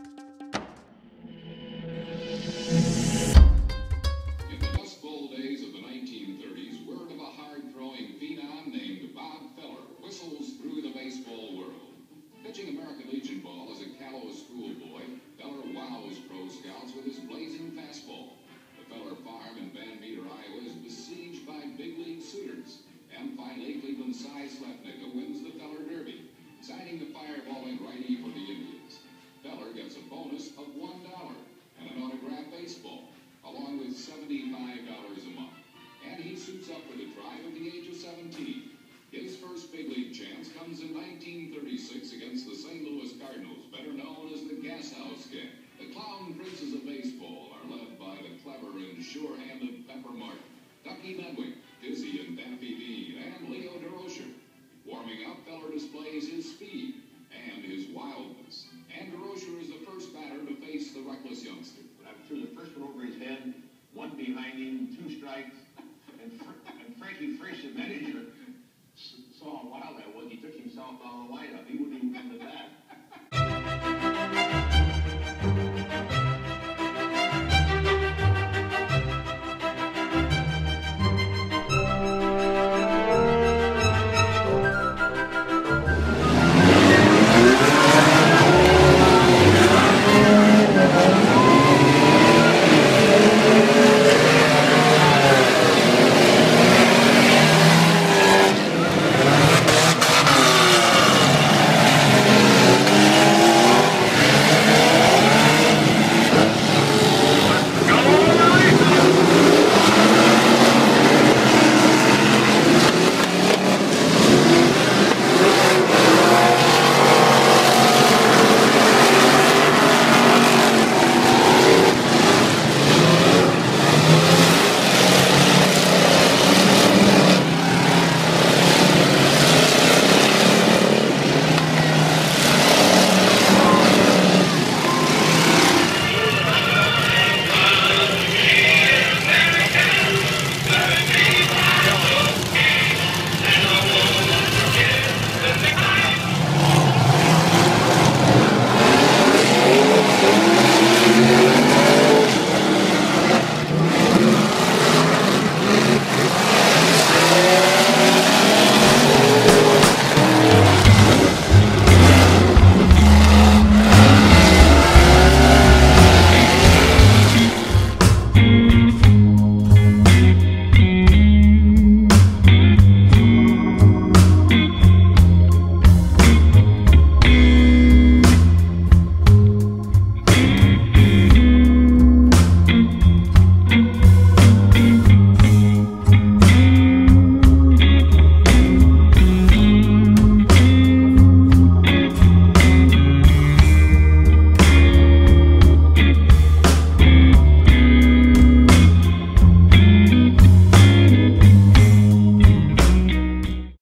In the Dust Bowl days of the 1930s, word of a hard-throwing phenom named Bob Feller whistles through the baseball world. Pitching American Legion ball as a callow schoolboy, Feller wows pro scouts with his blazing fastball. The Feller farm in Van Meter, Iowa is besieged by big league suitors. And finally, Cleveland's Cy Slefnicka wins the Feller Derby, signing the fireballing righty for the Indians. Feller gets a bonus of $1 and an autographed baseball, along with $75 a month. And he suits up for the tribe at the age of 17. His first big league chance comes in 1936 against the St. Louis Cardinals, better known as the Gas House Gang. The clown princes of baseball are led by the clever and sure-handed Pepper Martin, Ducky Medwick, Dizzy and Daffy Bean, and Leo DeRocher. Warming up, Feller displays his speed and his wildness. And DeRocher is the first batter to face the reckless youngster. I threw the first one over his head, one behind him, 2 strikes.